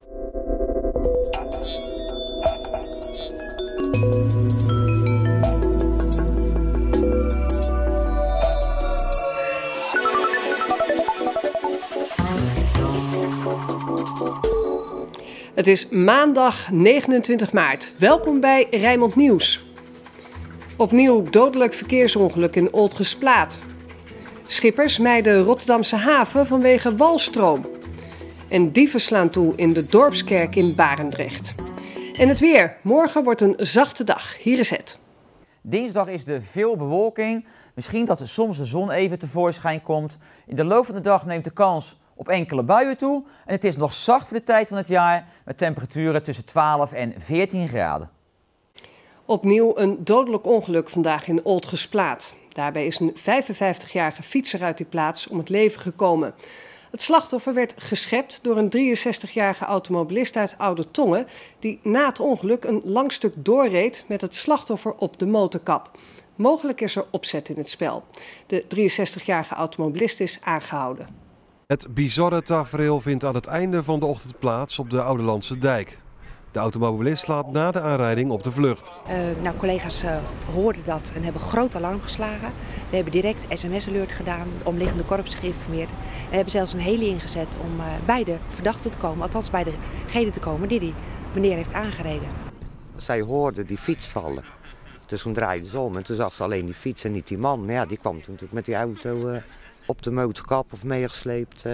Het is maandag 29 maart. Welkom bij Rijnmond Nieuws. Opnieuw dodelijk verkeersongeluk in Oldgesplaat. Schippers mijden Rotterdamse haven vanwege walstroom. En dieven slaan toe in de Dorpskerk in Barendrecht. En het weer. Morgen wordt een zachte dag. Hier is het. Dinsdag is er veel bewolking. Misschien dat er soms de zon even tevoorschijn komt. In de loop van de dag neemt de kans op enkele buien toe. En het is nog zacht voor de tijd van het jaar met temperaturen tussen 12 en 14 graden. Opnieuw een dodelijk ongeluk vandaag in Oldgesplaat. Daarbij is een 55-jarige fietser uit die plaats om het leven gekomen. Het slachtoffer werd geschept door een 63-jarige automobilist uit Oude Tongen die na het ongeluk een lang stuk doorreed met het slachtoffer op de motorkap. Mogelijk is er opzet in het spel. De 63-jarige automobilist is aangehouden. Het bizarre tafereel vindt aan het einde van de ochtend plaats op de Oudelandse dijk. De automobilist slaat na de aanrijding op de vlucht. Collega's hoorden dat en hebben groot alarm geslagen. We hebben direct sms-alert gedaan, de omliggende korps geïnformeerd. We hebben zelfs een heli ingezet om bij de verdachte te komen, althans bij degene te komen die die meneer heeft aangereden. Zij hoorden die fiets vallen. Dus toen draaide ze om en toen zag ze alleen die fiets en niet die man. Maar ja, die kwam toen natuurlijk met die auto op de motorkap of meegesleept.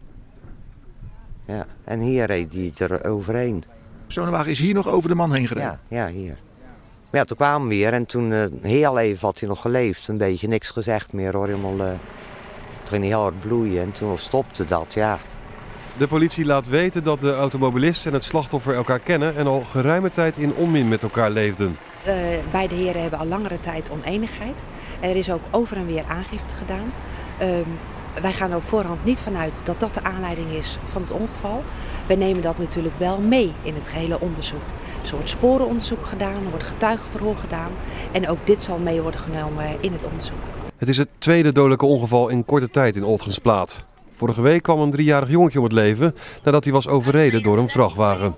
Ja. En hier reed hij er overheen. Zo'n wagen is hier nog over de man heen gereden? Ja, hier. Maar ja, toen kwamen we weer en toen heel even had hij nog geleefd. Een beetje niks gezegd meer hoor. Helemaal, toen ging hij heel hard bloeien en toen stopte dat, ja. De politie laat weten dat de automobilist en het slachtoffer elkaar kennen en al geruime tijd in onmin met elkaar leefden. Beide heren hebben al langere tijd oneenigheid. Er is ook over en weer aangifte gedaan. Wij gaan er op voorhand niet vanuit dat dat de aanleiding is van het ongeval. Wij nemen dat natuurlijk wel mee in het gehele onderzoek. Er wordt sporenonderzoek gedaan, er wordt getuigenverhoor gedaan. En ook dit zal mee worden genomen in het onderzoek. Het is het tweede dodelijke ongeval in korte tijd in Oldgesplaat. Vorige week kwam een 3-jarig jongetje om het leven nadat hij was overreden door een vrachtwagen.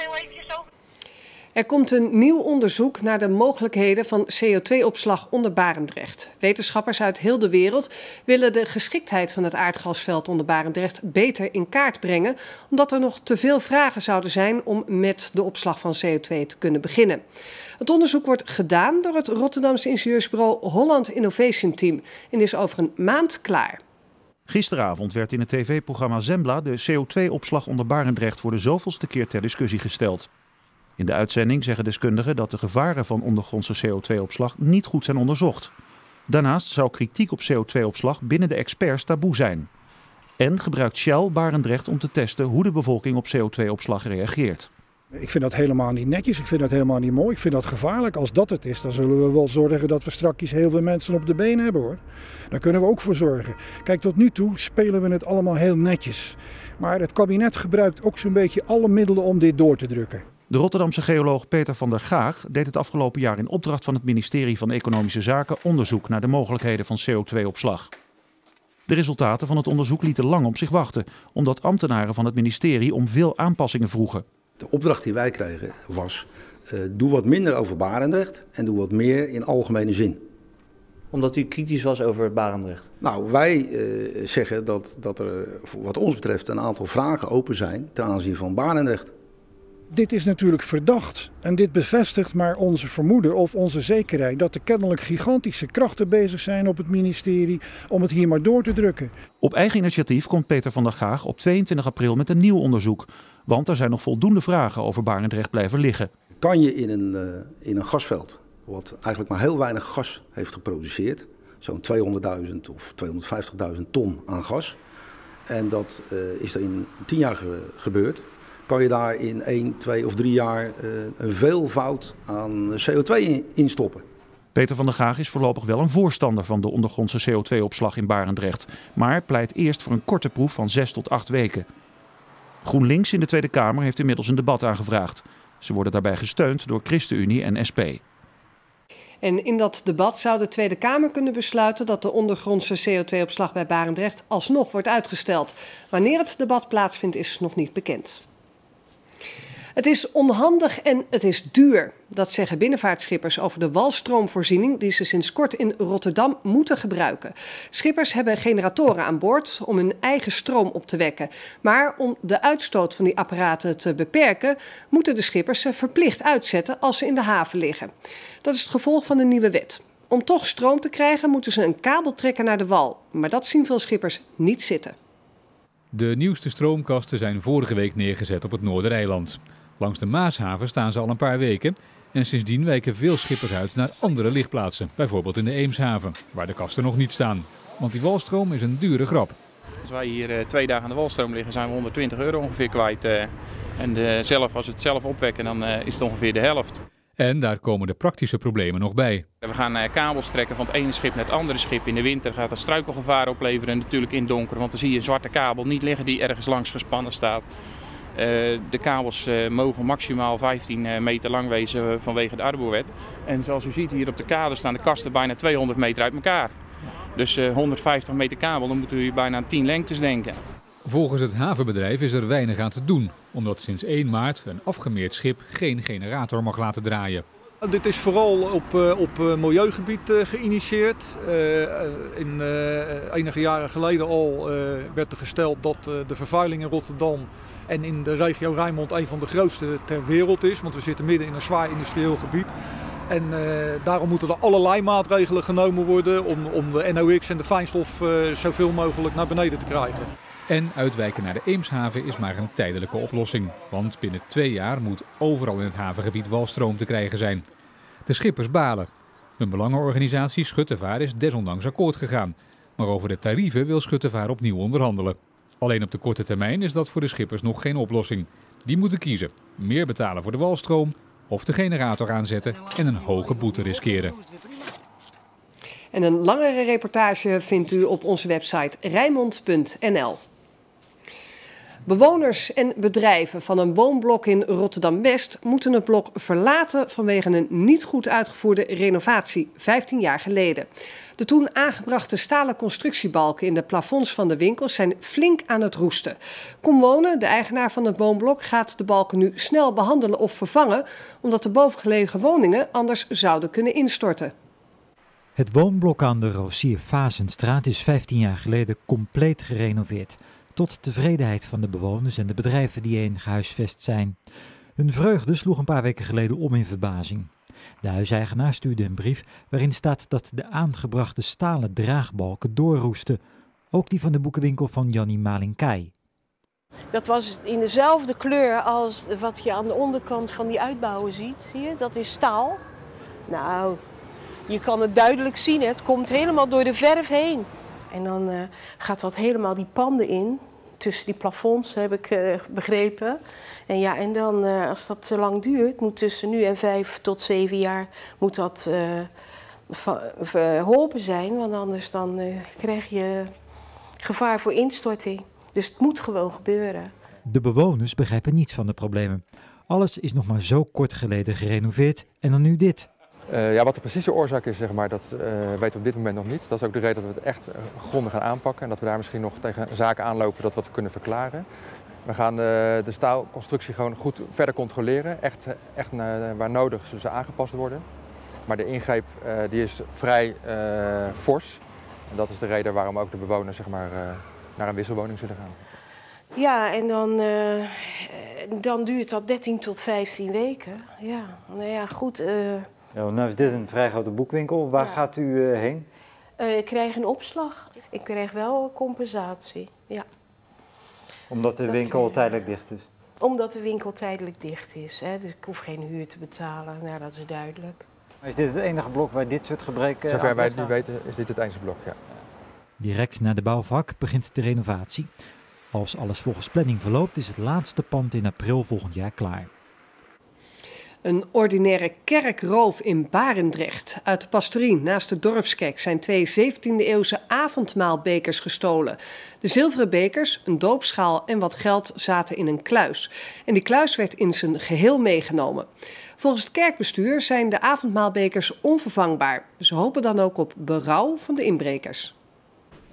Er komt een nieuw onderzoek naar de mogelijkheden van CO2-opslag onder Barendrecht. Wetenschappers uit heel de wereld willen de geschiktheid van het aardgasveld onder Barendrecht beter in kaart brengen, omdat er nog te veel vragen zouden zijn om met de opslag van CO2 te kunnen beginnen. Het onderzoek wordt gedaan door het Rotterdamse ingenieursbureau Holland Innovation Team en is over een maand klaar. Gisteravond werd in het tv-programma Zembla de CO2-opslag onder Barendrecht voor de zoveelste keer ter discussie gesteld. In de uitzending zeggen deskundigen dat de gevaren van ondergrondse CO2-opslag niet goed zijn onderzocht. Daarnaast zou kritiek op CO2-opslag binnen de experts taboe zijn. En gebruikt Shell Barendrecht om te testen hoe de bevolking op CO2-opslag reageert. Ik vind dat helemaal niet netjes, ik vind dat helemaal niet mooi, ik vind dat gevaarlijk. Als dat het is, dan zullen we wel zorgen dat we straks heel veel mensen op de been hebben hoor. Daar kunnen we ook voor zorgen. Kijk, tot nu toe spelen we het allemaal heel netjes. Maar het kabinet gebruikt ook zo'n beetje alle middelen om dit door te drukken. De Rotterdamse geoloog Peter van der Gaag deed het afgelopen jaar in opdracht van het ministerie van Economische Zaken onderzoek naar de mogelijkheden van CO2-opslag. De resultaten van het onderzoek lieten lang op zich wachten, omdat ambtenaren van het ministerie om veel aanpassingen vroegen. De opdracht die wij kregen was, doe wat minder over Barendrecht en doe wat meer in algemene zin. Omdat u kritisch was over Barendrecht? Nou, wij zeggen dat er wat ons betreft een aantal vragen open zijn ten aanzien van Barendrecht. Dit is natuurlijk verdacht en dit bevestigt maar onze vermoeden of onze zekerheid dat er kennelijk gigantische krachten bezig zijn op het ministerie om het hier maar door te drukken. Op eigen initiatief komt Peter van der Gaag op 22 april met een nieuw onderzoek. Want er zijn nog voldoende vragen over Barendrecht blijven liggen. Kan je in een gasveld, wat eigenlijk maar heel weinig gas heeft geproduceerd, zo'n 200.000 of 250.000 ton aan gas, en dat is er in 10 jaar gebeurd, kan je daar in 1, 2 of 3 jaar een veelvoud aan CO2 in stoppen. Peter van der Gaag is voorlopig wel een voorstander van de ondergrondse CO2-opslag in Barendrecht, maar pleit eerst voor een korte proef van 6 tot 8 weken. GroenLinks in de Tweede Kamer heeft inmiddels een debat aangevraagd. Ze worden daarbij gesteund door ChristenUnie en SP. En in dat debat zou de Tweede Kamer kunnen besluiten dat de ondergrondse CO2-opslag bij Barendrecht alsnog wordt uitgesteld. Wanneer het debat plaatsvindt is nog niet bekend. Het is onhandig en het is duur. Dat zeggen binnenvaartschippers over de walstroomvoorziening die ze sinds kort in Rotterdam moeten gebruiken. Schippers hebben generatoren aan boord om hun eigen stroom op te wekken. Maar om de uitstoot van die apparaten te beperken, moeten de schippers ze verplicht uitzetten als ze in de haven liggen. Dat is het gevolg van de nieuwe wet. Om toch stroom te krijgen moeten ze een kabel trekken naar de wal. Maar dat zien veel schippers niet zitten. De nieuwste stroomkasten zijn vorige week neergezet op het Noordereiland. Langs de Maashaven staan ze al een paar weken. En sindsdien wijken veel schippers uit naar andere ligplaatsen. Bijvoorbeeld in de Eemshaven, waar de kasten nog niet staan. Want die walstroom is een dure grap. Als wij hier 2 dagen aan de walstroom liggen, zijn we €120 ongeveer kwijt. En als we het zelf opwekken, dan is het ongeveer de helft. En daar komen de praktische problemen nog bij. We gaan kabels trekken van het ene schip naar het andere schip. In de winter gaat dat struikelgevaar opleveren, natuurlijk in het donker. Want dan zie je een zwarte kabel niet liggen die ergens langs gespannen staat. De kabels mogen maximaal 15 meter lang wezen vanwege de Arboewet. En zoals u ziet hier op de kade staan de kasten bijna 200 meter uit elkaar. Dus 150 meter kabel, dan moeten we bijna aan 10 lengtes denken. Volgens het havenbedrijf is er weinig aan te doen, omdat sinds 1 maart een afgemeerd schip geen generator mag laten draaien. Dit is vooral op milieugebied geïnitieerd. Enige jaren geleden al werd er gesteld dat de vervuiling in Rotterdam en in de regio Rijnmond een van de grootste ter wereld is. Want we zitten midden in een zwaar industrieel gebied. En daarom moeten er allerlei maatregelen genomen worden om de NOx en de fijnstof zoveel mogelijk naar beneden te krijgen. En uitwijken naar de Eemshaven is maar een tijdelijke oplossing. Want binnen 2 jaar moet overal in het havengebied walstroom te krijgen zijn. De schippers balen. Hun belangenorganisatie Schuttevaar is desondanks akkoord gegaan. Maar over de tarieven wil Schuttevaar opnieuw onderhandelen. Alleen op de korte termijn is dat voor de schippers nog geen oplossing. Die moeten kiezen. Meer betalen voor de walstroom of de generator aanzetten en een hoge boete riskeren. En een langere reportage vindt u op onze website rijnmond.nl. Bewoners en bedrijven van een woonblok in Rotterdam-West moeten het blok verlaten vanwege een niet goed uitgevoerde renovatie 15 jaar geleden. De toen aangebrachte stalen constructiebalken in de plafonds van de winkels zijn flink aan het roesten. Comwonen, de eigenaar van het woonblok, gaat de balken nu snel behandelen of vervangen, omdat de bovengelegen woningen anders zouden kunnen instorten. Het woonblok aan de Rosier-Vazenstraat is 15 jaar geleden compleet gerenoveerd. Tot tevredenheid van de bewoners en de bedrijven die erin gehuisvest zijn. Hun vreugde sloeg een paar weken geleden om in verbazing. De huiseigenaar stuurde een brief waarin staat dat de aangebrachte stalen draagbalken doorroesten. Ook die van de boekenwinkel van Jannie Malinkai. Dat was in dezelfde kleur als wat je aan de onderkant van die uitbouwen ziet. Zie je? Dat is staal. Nou, je kan het duidelijk zien. Het komt helemaal door de verf heen. En dan gaat dat helemaal die panden in, tussen die plafonds, heb ik begrepen. En ja, en dan als dat te lang duurt, moet tussen nu en 5 tot 7 jaar moet dat verholpen zijn. Want anders dan krijg je gevaar voor instorting. Dus het moet gewoon gebeuren. De bewoners begrijpen niets van de problemen. Alles is nog maar zo kort geleden gerenoveerd en dan nu dit. Wat de precieze oorzaak is, zeg maar, dat weten we op dit moment nog niet. Dat is ook de reden dat we het echt grondig gaan aanpakken. En dat we daar misschien nog tegen zaken aanlopen dat we het kunnen verklaren. We gaan de staalconstructie gewoon goed verder controleren. Echt waar nodig zullen ze aangepast worden. Maar de ingreep die is vrij fors. En dat is de reden waarom ook de bewoners, zeg maar, naar een wisselwoning zullen gaan. Ja, en dan duurt dat 13 tot 15 weken. Ja, nou ja, goed. Ja, nou is dit een vrij grote boekwinkel. Waar gaat u heen? Ik krijg een opslag. Ik krijg wel compensatie, ja. Omdat de winkel tijdelijk dicht is? Omdat de winkel tijdelijk dicht is. Hè. Dus ik hoef geen huur te betalen, nou, dat is duidelijk. Maar is dit het enige blok waar dit soort gebreken... Zover wij het nu weten is dit het enige blok, ja. Direct na de bouwvak begint de renovatie. Als alles volgens planning verloopt is het laatste pand in april volgend jaar klaar. Een ordinaire kerkroof in Barendrecht. Uit de pastorie naast de dorpskerk zijn 2 17e-eeuwse avondmaalbekers gestolen. De zilveren bekers, een doopschaal en wat geld zaten in een kluis. En die kluis werd in zijn geheel meegenomen. Volgens het kerkbestuur zijn de avondmaalbekers onvervangbaar. Ze hopen dan ook op berouw van de inbrekers.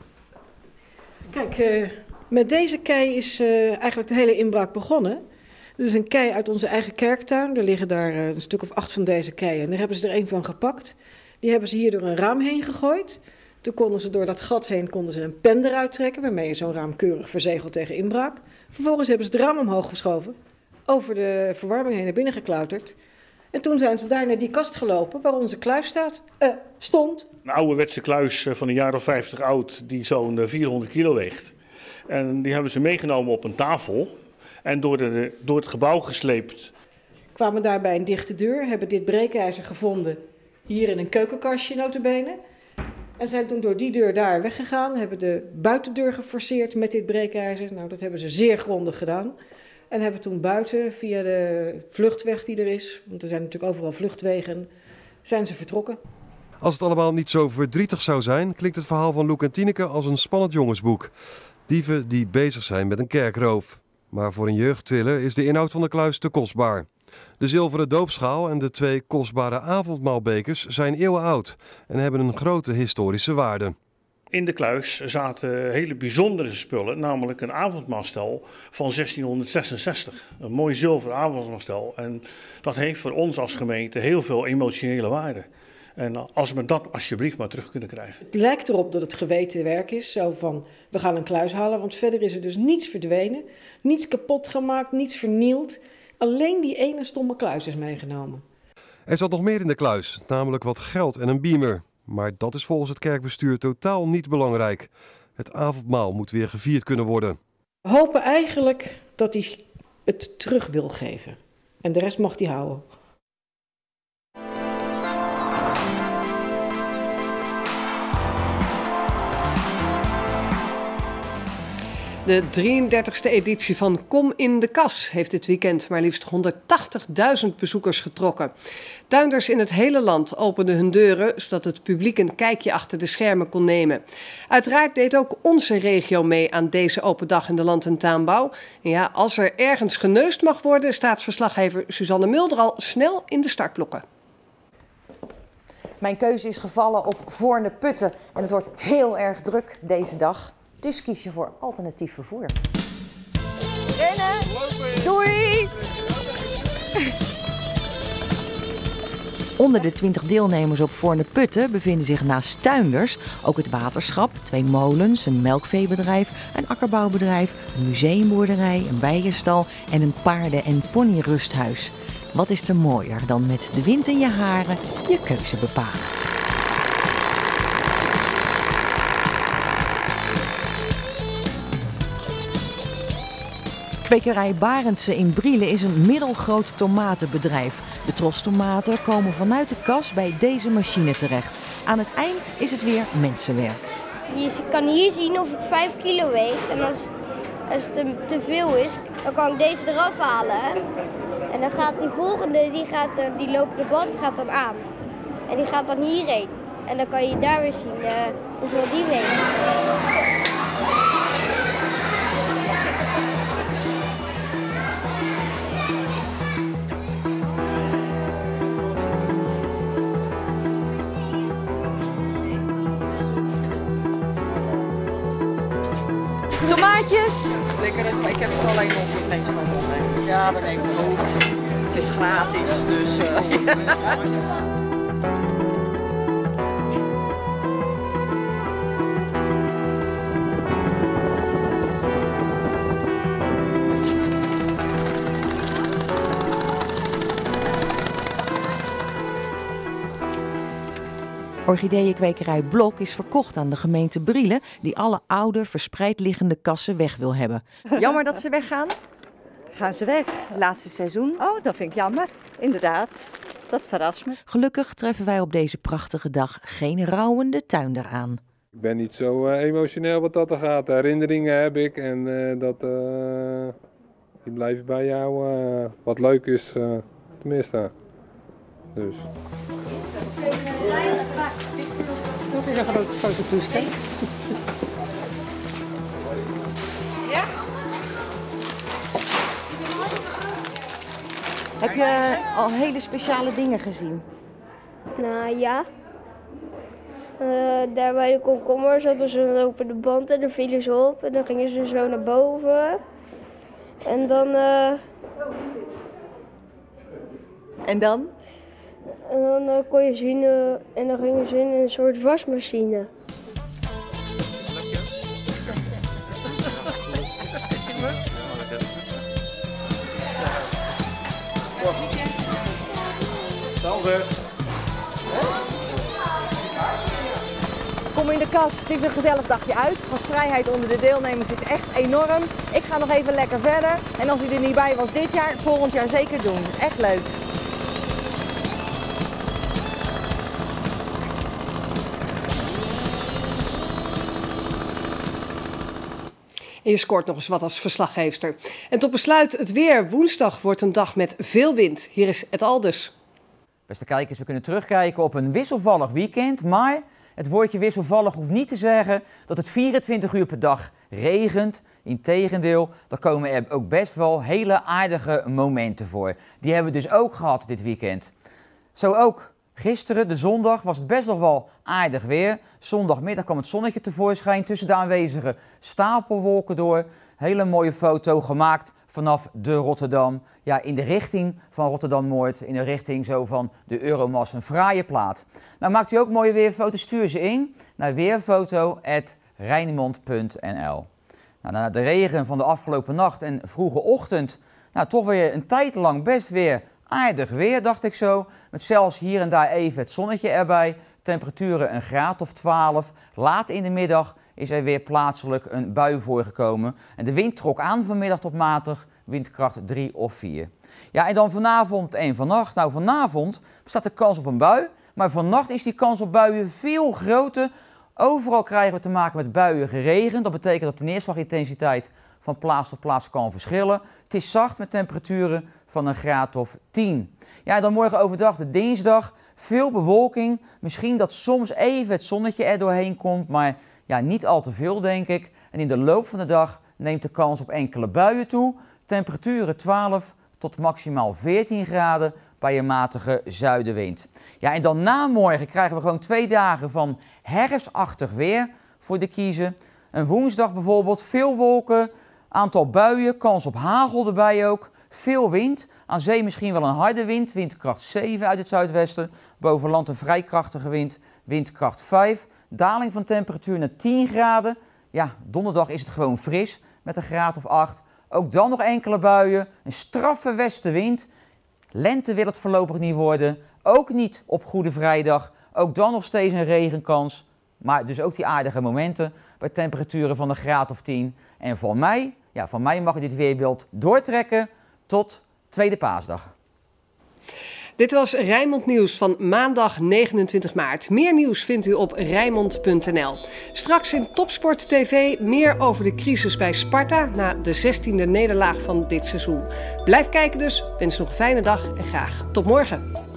Kijk, met deze kei is eigenlijk de hele inbraak begonnen. Dit is een kei uit onze eigen kerktuin. Er liggen daar een stuk of 8 van deze keien. En daar hebben ze er een van gepakt. Die hebben ze hier door een raam heen gegooid. Toen konden ze door dat gat heen een pen eruit trekken, waarmee je zo'n raam keurig verzegelt tegen inbraak. Vervolgens hebben ze het raam omhoog geschoven, over de verwarming heen naar binnen geklauterd. En toen zijn ze daar naar die kast gelopen waar onze kluis stond. Een ouderwetse kluis van een jaar of 50 oud die zo'n 400 kilo weegt. En die hebben ze meegenomen op een tafel en door het gebouw gesleept. Kwamen daar bij een dichte deur, hebben dit breekijzer gevonden, hier in een keukenkastje notabene. En zijn toen door die deur daar weggegaan, hebben de buitendeur geforceerd met dit breekijzer. Nou, dat hebben ze zeer grondig gedaan. En hebben toen buiten, via de vluchtweg die er is, want er zijn natuurlijk overal vluchtwegen, zijn ze vertrokken. Als het allemaal niet zo verdrietig zou zijn, klinkt het verhaal van Loek en Tineke als een spannend jongensboek. Dieven die bezig zijn met een kerkroof. Maar voor een jeugdthriller is de inhoud van de kluis te kostbaar. De zilveren doopschaal en de 2 kostbare avondmaalbekers zijn eeuwen oud en hebben een grote historische waarde. In de kluis zaten hele bijzondere spullen, namelijk een avondmaalstel van 1666. Een mooi zilveren avondmaalstel. En dat heeft voor ons als gemeente heel veel emotionele waarde. En als we dat alsjeblieft maar terug kunnen krijgen. Het lijkt erop dat het geweten werk is, zo van we gaan een kluis halen, want verder is er dus niets verdwenen, niets kapot gemaakt, niets vernield. Alleen die ene stomme kluis is meegenomen. Er zat nog meer in de kluis, namelijk wat geld en een beamer. Maar dat is volgens het kerkbestuur totaal niet belangrijk. Het avondmaal moet weer gevierd kunnen worden. We hopen eigenlijk dat hij het terug wil geven. En de rest mag hij houden. De 33e editie van Kom in de Kas heeft dit weekend maar liefst 180.000 bezoekers getrokken. Tuinders in het hele land openden hun deuren, zodat het publiek een kijkje achter de schermen kon nemen. Uiteraard deed ook onze regio mee aan deze open dag in de land- en tuinbouw. En ja, als er ergens geneust mag worden, staat verslaggever Suzanne Mulder al snel in de startblokken. Mijn keuze is gevallen op Voorne-Putten en het wordt heel erg druk deze dag. Dus kies je voor alternatief vervoer. Rennen! Doei! Onder de 20 deelnemers op Voorne-Putten bevinden zich naast tuinders ook het waterschap, 2 molens, een melkveebedrijf, een akkerbouwbedrijf, een museumboerderij, een bijenstal en een paarden- en ponyrusthuis. Wat is er mooier dan met de wind in je haren je keuze bepalen? Kwekerij Barendse in Brielen is een middelgroot tomatenbedrijf. De trostomaten komen vanuit de kas bij deze machine terecht. Aan het eind is het weer mensenwerk. Je kan hier zien of het 5 kilo weegt. En als het te veel is, dan kan ik deze eraf halen. En dan gaat die volgende, die lopende band gaat dan aan. En die gaat dan hierheen. En dan kan je daar weer zien hoeveel die weegt. Tomaatjes? Lekker, ik heb er alleen op. Ik neem er gewoon op. Ja, we nemen het op. Het is gratis, dus... Orchideeënkwekerij Blok is verkocht aan de gemeente Brielen, die alle oude, verspreid liggende kassen weg wil hebben. Jammer dat ze weggaan? Gaan ze weg? Laatste seizoen? Oh, dat vind ik jammer. Inderdaad, dat verrast me. Gelukkig treffen wij op deze prachtige dag geen rouwende tuinder aan. Ik ben niet zo emotioneel wat dat er gaat. Herinneringen heb ik en die blijven bij jou. Wat leuk is, tenminste. Dus. Dat is een grote fototoestel. Ja? Heb je al hele speciale dingen gezien? Nou ja. Daar bij de komkommers hadden ze een lopende band en dan vielen ze op en dan gingen ze zo naar boven. En dan... En dan? En dan kon je zien en dan gingen ze in een soort wasmachine. Kom in de kast, het is een gezellig dagje uit. Gastvrijheid onder de deelnemers is echt enorm. Ik ga nog even lekker verder. En als u er niet bij was dit jaar, volgend jaar zeker doen. Echt leuk. En je scoort nog eens wat als verslaggeefster. En tot besluit het weer. Woensdag wordt een dag met veel wind. Hier is het Aldus. Beste kijkers, we kunnen terugkijken op een wisselvallig weekend. Maar het woordje wisselvallig hoeft niet te zeggen dat het 24 uur per dag regent. Integendeel, er komen er ook best wel hele aardige momenten voor. Die hebben we dus ook gehad dit weekend. Zo ook. Gisteren, de zondag, was het best nog wel aardig weer. Zondagmiddag kwam het zonnetje tevoorschijn tussen de aanwezige stapelwolken door. Hele mooie foto gemaakt vanaf de Rotterdam. Ja, in de richting van Rotterdam-Noord, in de richting zo van de Euromast, een fraaie plaat. Nou, maakt u ook mooie weerfoto's, stuur ze in naar weerfoto@rijnmond.nl. Nou, na de regen van de afgelopen nacht en vroege ochtend, nou, toch weer een tijd lang best weer aardig weer, dacht ik zo. Met zelfs hier en daar even het zonnetje erbij. Temperaturen een graad of 12. Laat in de middag is er weer plaatselijk een bui voorgekomen. En de wind trok aan vanmiddag tot matig, windkracht 3 of 4. Ja, en dan vanavond en vannacht. Nou, vanavond bestaat de kans op een bui. Maar vannacht is die kans op buien veel groter. Overal krijgen we te maken met buien geregen. Dat betekent dat de neerslagintensiteit van plaats tot plaats kan verschillen. Het is zacht met temperaturen van een graad of 10. Ja, en dan morgen overdag, de dinsdag, veel bewolking. Misschien dat soms even het zonnetje er doorheen komt, maar ja, niet al te veel, denk ik. En in de loop van de dag neemt de kans op enkele buien toe. Temperaturen 12 tot maximaal 14 graden bij een matige zuidenwind. Ja, en dan na morgen krijgen we gewoon 2 dagen van herfstachtig weer voor de kiezen. Een woensdag bijvoorbeeld, veel wolken, aantal buien, kans op hagel erbij ook. Veel wind, aan zee misschien wel een harde wind, windkracht 7 uit het zuidwesten. Boven land een vrij krachtige wind, windkracht 5. Daling van temperatuur naar 10 graden. Ja, donderdag is het gewoon fris met een graad of 8. Ook dan nog enkele buien, een straffe westenwind. Lente wil het voorlopig niet worden, ook niet op Goede Vrijdag. Ook dan nog steeds een regenkans, maar dus ook die aardige momenten bij temperaturen van een graad of 10. En van mij mag je dit weerbeeld doortrekken tot Tweede Paasdag. Dit was Rijnmond Nieuws van maandag 29 maart. Meer nieuws vindt u op rijnmond.nl. Straks in Topsport TV meer over de crisis bij Sparta na de 16e nederlaag van dit seizoen. Blijf kijken dus, wens nog een fijne dag en graag tot morgen.